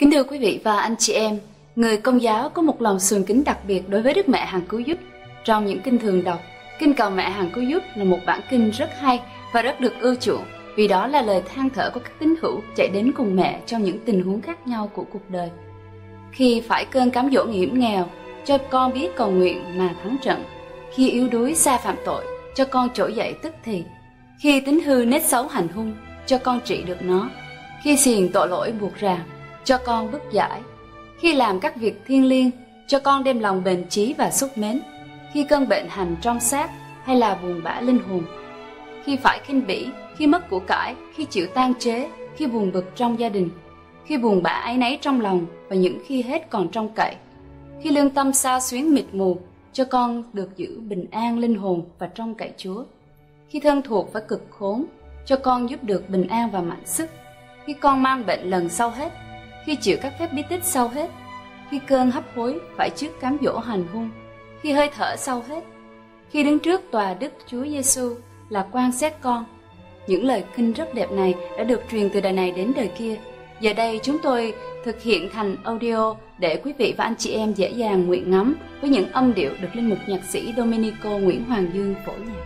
Kính thưa quý vị và anh chị em, người Công giáo có một lòng sùng kính đặc biệt đối với Đức Mẹ Hằng Cứu Giúp. Trong những kinh thường đọc, kinh cầu Mẹ Hằng Cứu Giúp là một bản kinh rất hay và rất được ưa chuộng, vì đó là lời than thở của các tín hữu chạy đến cùng mẹ trong những tình huống khác nhau của cuộc đời. Khi phải cơn cám dỗ hiểm nghèo, cho con biết cầu nguyện mà thắng trận. Khi yếu đuối xa phạm tội, cho con trỗi dậy tức thì. Khi tính hư nết xấu hành hung, cho con trị được nó. Khi xiềng tội lỗi buộc ràng, cho con bứt giải. Khi làm các việc thiêng liêng, cho con đem lòng bền chí và xúc mến. Khi cơn bệnh hành trong xác hay là buồn bã linh hồn. Khi phải khinh bỉ, khi mất của cải, khi chịu tang chế, khi buồn bực trong gia đình. Khi buồn bã áy náy trong lòng và những khi hết còn trông cậy. Khi lương tâm xao xuyến mịt mù, cho con được giữ bình an linh hồn và trông cậy Chúa. Khi thân thuộc phải cực khốn, cho con giúp được bình an và mạnh sức. Khi con mang bệnh lần sau hết, khi chịu các phép bí tích sau hết, khi cơn hấp hối phải trước cám dỗ hành hung, khi hơi thở sau hết, khi đứng trước tòa Đức Chúa Giêsu là quan xét con. Những lời kinh rất đẹp này đã được truyền từ đời này đến đời kia. Giờ đây chúng tôi thực hiện thành audio để quý vị và anh chị em dễ dàng nguyện ngắm với những âm điệu được linh mục nhạc sĩ Domenico Nguyễn Hoàng Dương phổ nhạc.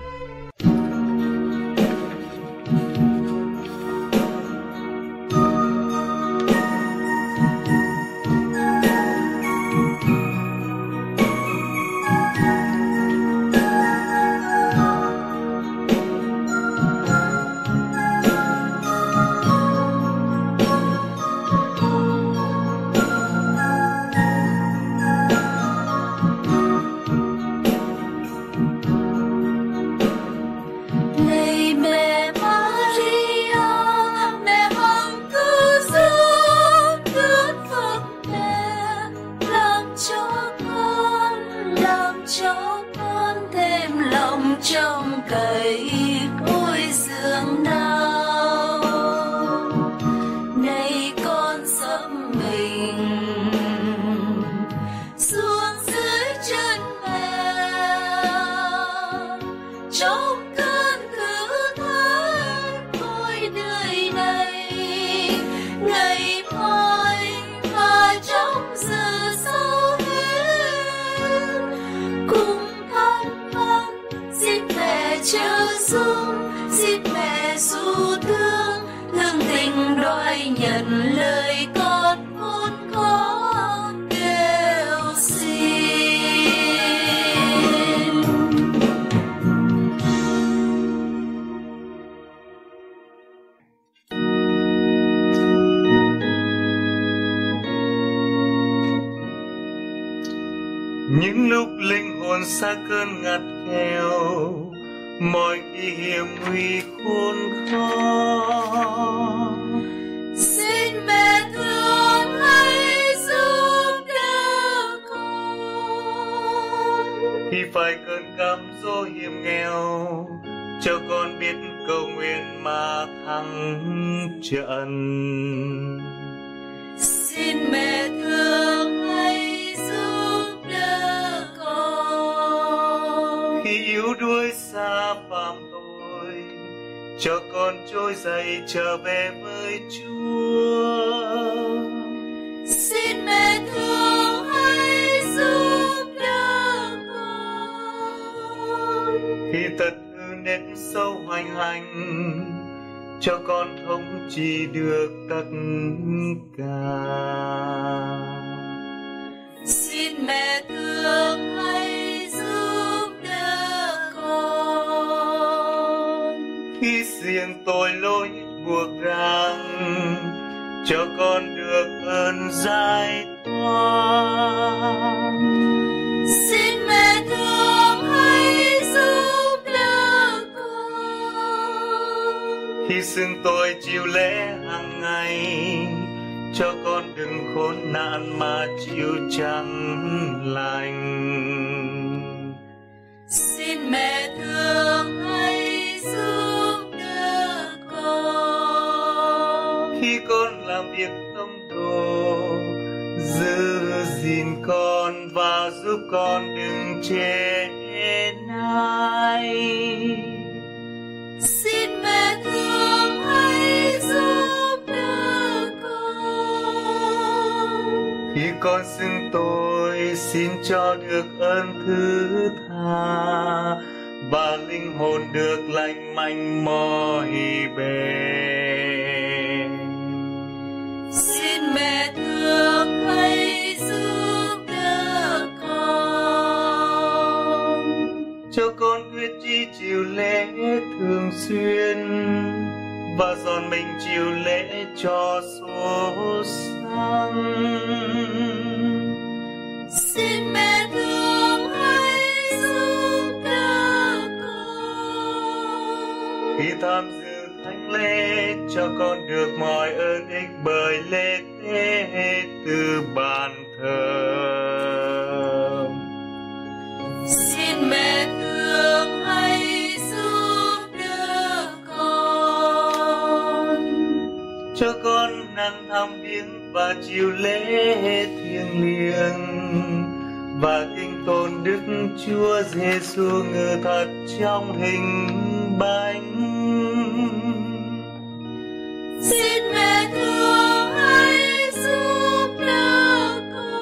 Trong cậy ôi giường nào nay con sắp mình xuống dưới chân mẹ trong cơn thử thách ôi đời này ngày mai và trong giờ sau hết cùng than vãn xin mẹ chớ dung, xin mẹ dù thương, thương tình đòi nhận lời con khôn khó kêu xin. Những lúc linh hồn xa cơn ngặt nghèo, mọi khi hiểm nguy khốn khó, Xin mẹ thương hãy giúp đỡ con. khi phải cơn cám dỗ hiểm nghèo, cho con biết cầu nguyện mà thắng trận. Xin mẹ thương hãy giúp đỡ con. Khi yếu đuối xa phạm tội, cho con trỗi dậy trở về với Chúa. Xin mẹ thương hãy giúp đỡ con. Khi tật hư nết sâu hoành hành, cho con thống trị được tất cả. Xin mẹ thương hãy giúp đỡ con. Khi xiềng tội lỗi buộc ràng, cho con được ơn giải thoát. Xin mẹ thương hãy giúp đỡ con. Khi xưng tội chịu lễ hàng ngày, cho con đừng khốn nạn mà chịu chẳng lành. Xin mẹ thương hãy giúp đỡ con. Khi con làm việc tâm đồ, giữ gìn con và giúp con đừng chê nái. Xin mẹ thương hãy giúp đỡ con. Khi con xưng tôi xin cho được ơn thứ tha và linh hồn được lành mạnh mọi bề. Xin mẹ thương hãy giúp đỡ con, Cho con quyết chí chịu lễ thường xuyên và dọn mình chịu lễ cho số sáng. xin mẹ thương hãy giúp đỡ con. Khi tham dự thánh lễ cho con được mọi ơn ích bởi lễ tế từ bàn thờ. Xin mẹ thương hãy giúp đỡ con, Cho con năng thăm viếng và chịu lễ thiêng liêng và kính tôn Đức Chúa Giêsu ngự thật trong hình bánh. xin mẹ thương hãy giúp đỡ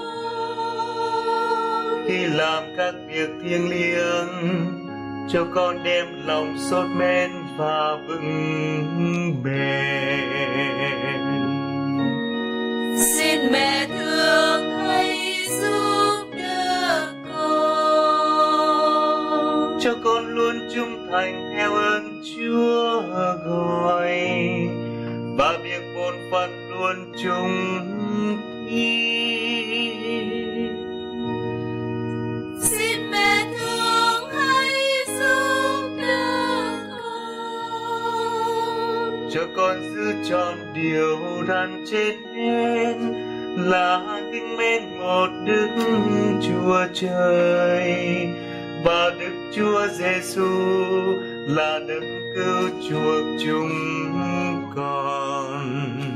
con. Khi làm các việc thiêng liêng, cho con đem lòng sốt men và vững bền. Xin mẹ thương hãy giúp đỡ con, Cho con luôn trung thành theo ơn Chúa gọi và việc bổn phận luôn chung thi. xin mẹ thương hãy giúp đỡ con. Cho con giữ trọn điều đắn chết hết là kính mến một Đức Chúa Trời và Đức Chúa Giêsu là đấng cứu chuộc chúng con.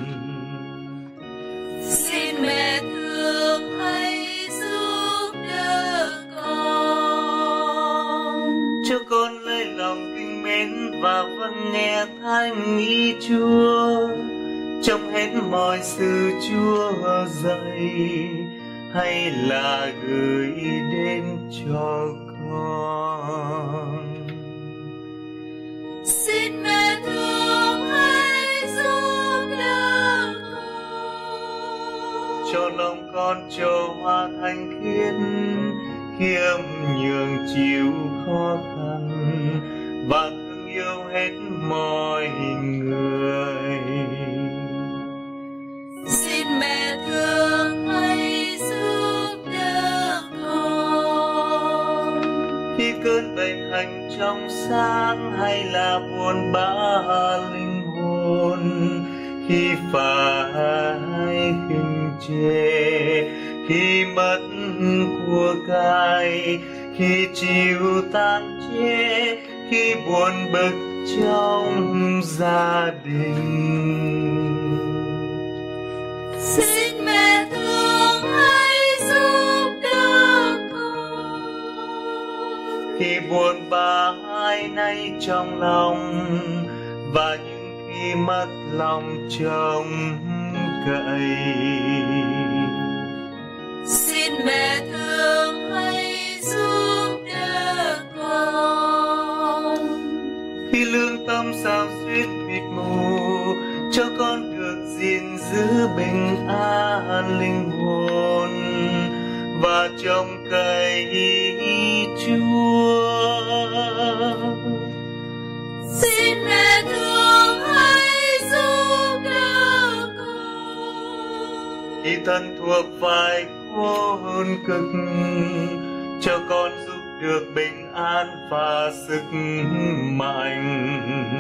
Xin mẹ thương hãy giúp đỡ con, Cho con lấy lòng kính mến và vâng nghe thánh ý Chúa trong hết mọi sự Chúa dạy hay là gửi đến cho con. xin mẹ thương hãy giúp đỡ con, Cho lòng con trổ hoa thanh khiết khiêm nhường chịu khó khăn và thương yêu hết mọi người. xin mẹ thương hãy giúp đỡ con, Khi cơn bệnh hành trong sáng hay là buồn bã linh hồn, khi phải khinh chê, khi mất của cải, khi chịu tan chê, khi buồn bực trong gia đình. xin mẹ thương hãy giúp đỡ con, Khi buồn bã ai nay trong lòng và những khi mất lòng trông cậy, xin mẹ thương hãy giúp đỡ con, khi lương tâm sao xuyến mịt mù, cho con được gìn giữ bình an linh hồn và trông cậy Chúa. xin mẹ thương hãy giúp đỡ con, Khi thân thuộc phải khốn cực, cho con giúp được bình an và sức mạnh.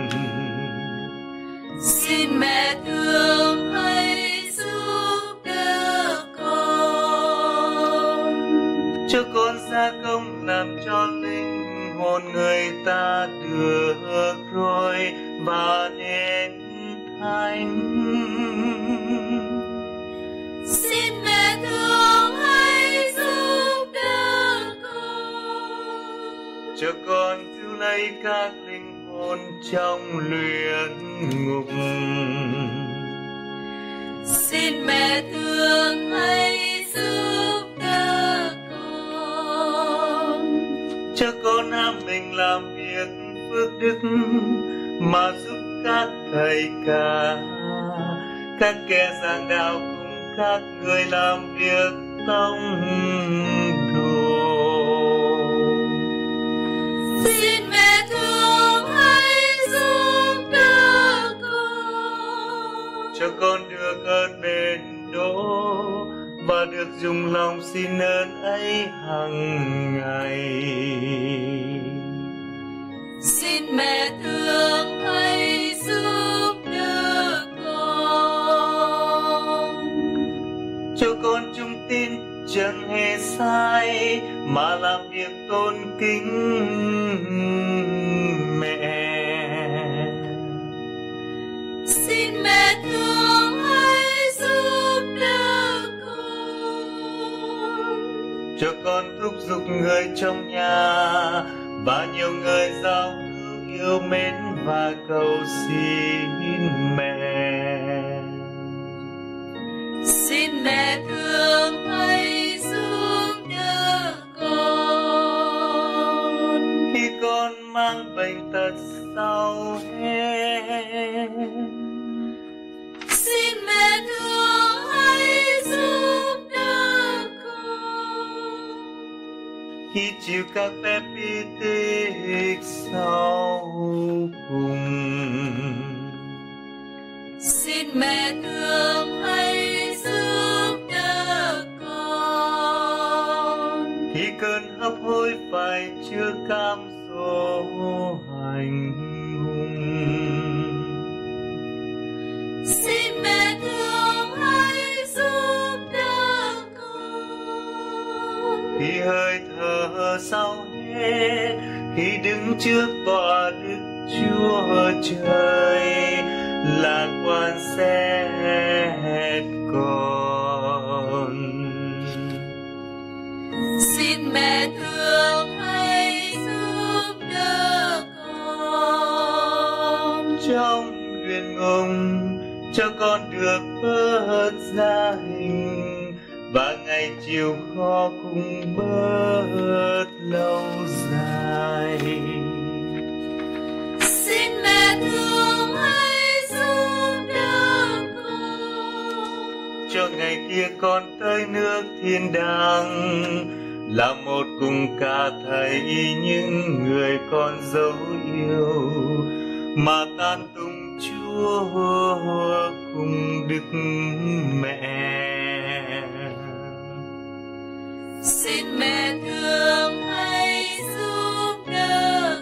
xin mẹ thương hãy giúp đỡ con, Cho con gia công làm cho linh hồn người ta được rồi và đến thánh. xin mẹ thương hãy giúp đỡ con, Cho con cứu lấy các linh hồn trong luyện ngục. xin mẹ thương hãy đức mà giúp các thầy cả, các kẻ giảng đạo cùng các người làm việc tông đồ. Xin mẹ thương hãy giúp đỡ con, cho con được ơn bền đỗ và được dùng lòng xin ơn ấy hằng ngày. xin mẹ thương hãy giúp đỡ con, cho con trung tín chẳng hề sai mà làm việc tôn kính mẹ. xin mẹ thương hãy giúp đỡ con, cho con thúc giục người trong nhà và nhiều người giao hữu yêu mến và cầu xin mẹ. xin mẹ thương hãy giúp đỡ con, Khi con mang bệnh tật đau hết, xin mẹ thương hãy giúp đỡ con, khi chịu các phép bi tích sau cùng, xin mẹ thương hãy giúp đỡ con, khi cơn hấp hối phải chưa cam dỗ hành hung, xin mẹ thương hãy giúp đỡ con, khi hơi thở sau hết, khi đứng trước tòa Đức Chúa Trời, lạc quan xét con. xin mẹ thương hãy giúp đỡ con, Trong luyện ngục cho con được bớt gia hình và ngày chiều khó cũng bớt lâu dài. xin mẹ thương hãy giúp đỡ con, Cho ngày kia con tới nước thiên đàng, là một cùng cả thầy những người con dấu yêu mà tan tùng Chúa cùng Đức Mẹ. xin mẹ thương hãy giúp đỡ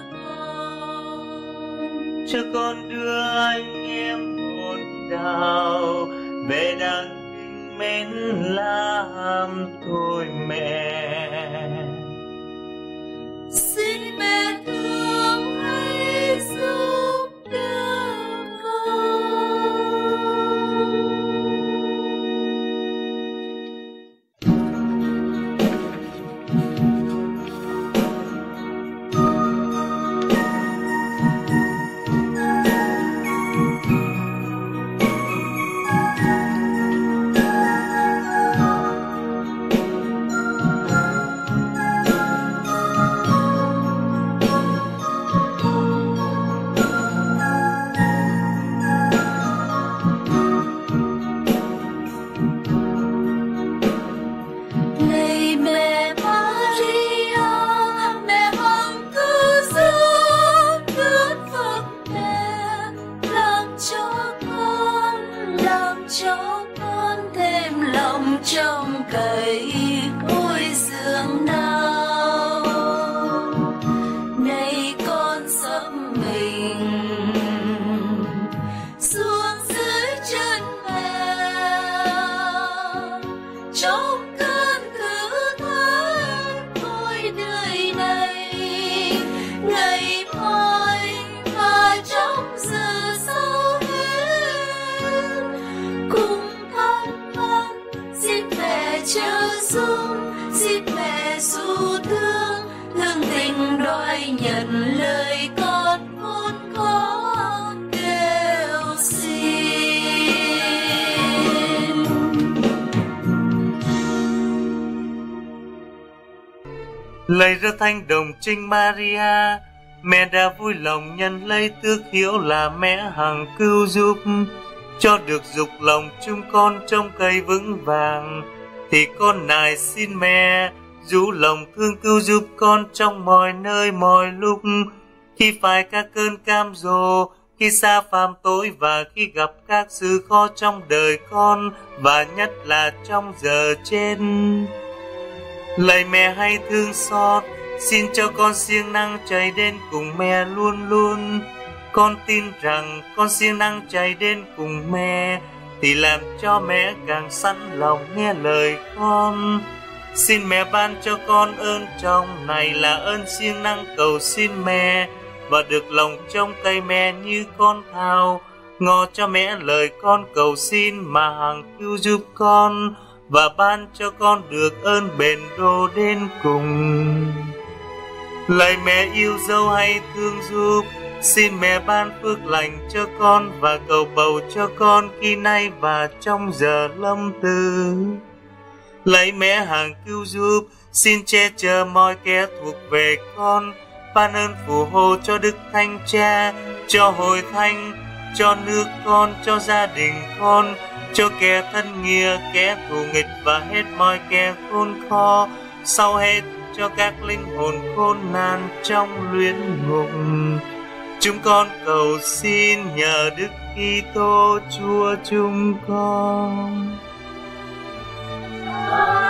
con, Cho con đưa anh em hồn đạo về đàn kính mến làm tôi mẹ. xin mẹ thương hãy giúp đỡ con. Này mẹ Maria, mẹ hằng cứu giúp Đức Phật mẹ, làm cho con thêm lòng trông cậy ôi giường nào. Này con sắp mình xuống dưới chân mẹ, trong cơn thử thách tôi đời này, ngày mai và trong giờ sau hết, cùng thăm vấn xin mẹ trợ giúp, xin mẹ dù thương tình đòi nhận lời con muốn có kêu xin. Lạy Rất Thánh Đồng Trinh Maria, Mẹ đã vui lòng nhân lấy tước hiệu là mẹ hằng cứu giúp, cho được dục lòng chúng con trong cây vững vàng. Thì con nài xin mẹ rủ lòng thương cứu giúp con trong mọi nơi mọi lúc, khi phải các cơn cam dỗ, khi xa phàm tối và khi gặp các sự khó trong đời con, và nhất là trong giờ chết. Lạy mẹ hãy thương xót, xin cho con siêng năng chạy đến cùng mẹ luôn luôn. Con tin rằng con siêng năng chạy đến cùng mẹ thì làm cho mẹ càng sẵn lòng nghe lời con. Xin mẹ ban cho con ơn trong này là ơn siêng năng cầu xin mẹ, và được lòng trông cây mẹ như con thao. Ngỏ cho mẹ lời con cầu xin mà hằng cứu giúp con, và ban cho con được ơn bền đô đến cùng. Lạy mẹ yêu dấu hãy thương giúp, xin mẹ ban phước lành cho con và cầu bầu cho con khi nay và trong giờ lâm tử. Lạy mẹ hằng cứu giúp, xin che chở mọi kẻ thuộc về con, ban ơn phù hộ cho Đức Thánh Cha, cho hội thánh, cho nước con, cho gia đình con, cho kẻ thân nghĩa, kẻ thù nghịch và hết mọi kẻ khốn khó, sau hết cho các linh hồn khốn nạn trong luyện ngục. Chúng con cầu xin nhờ Đức Kitô Chúa chúng con.